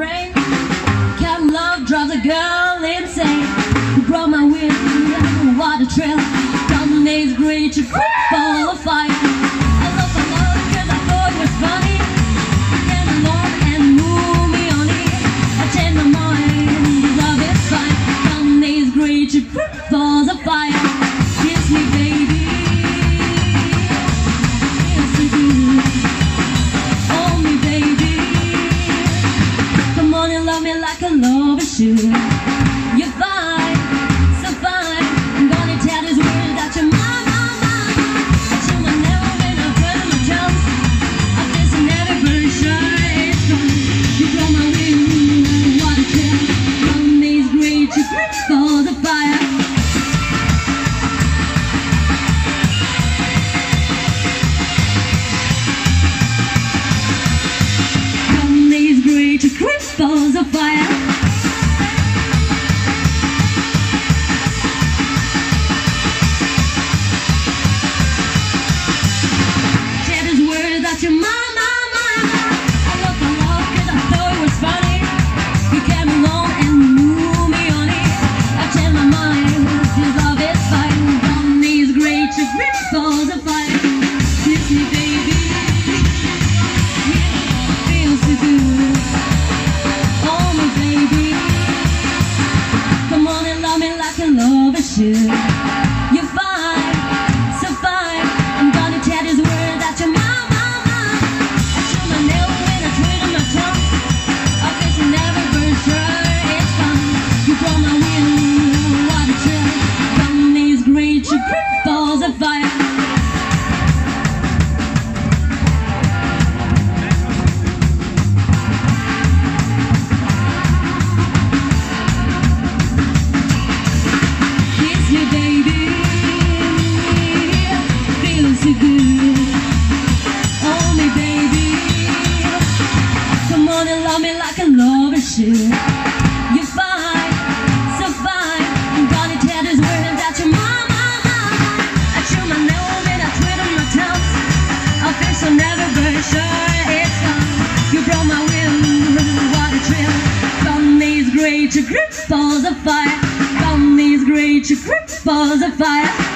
brain. Cat love drives a girl insane. You brought my wind on the water trail. Dominates great to fall of fire. I love cause I thought it was funny. You came along and moved me on it. I changed my mind, love is fine. Dominates great to falls of fire. Kiss me, baby. Kiss me, good. Hold me, baby. Come on and love me like a lover should. You're fine, so fine. I'm gonna tell this world that you're mine. I chew my nail when I burn my tongue. I face in every version, it's gone. You blow my wind, what a chill. Love is great, you for the fire. Love is great, you for the fire. You're my. I love the love cause I thought it was funny. You came along and moved me on it. I changed my mind, this love is fine. Love is great, you grip for the fire. Kiss me, baby. Yeah, feels so good. Hold me, baby. Come on and love me like a lover should. You're fine, so fine. I'm gonna tell this world that you're mine. Balls of fire. Kiss me, baby. Feels so good. Hold me, baby. Come on and love me like a lover should. You're fine, so fine. I'm gonna tell this world that you're mine. So never very sure it's gone. You brought my will, what a thrill. From these great to grip balls of fire. From these great to grip balls of fire.